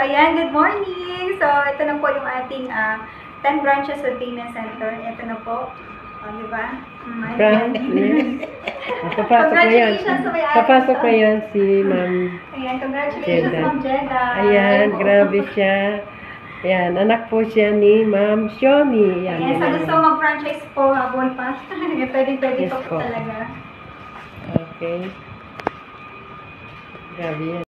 ayan, good morning! So, ito na po yung ating 10 branches of payment center. Ito na po. Di ba? Papasok na yan. Papasok na yan si Ma'am. Ayan, congratulations, Ma'am Jeda. Ayan, grabe siya. Ayan, anak po siya ni Ma'am Shoni. Ayan, sa gusto mag-franchise po, habol pa. Pwede Yes po po. talaga. Okay. Grabe yan.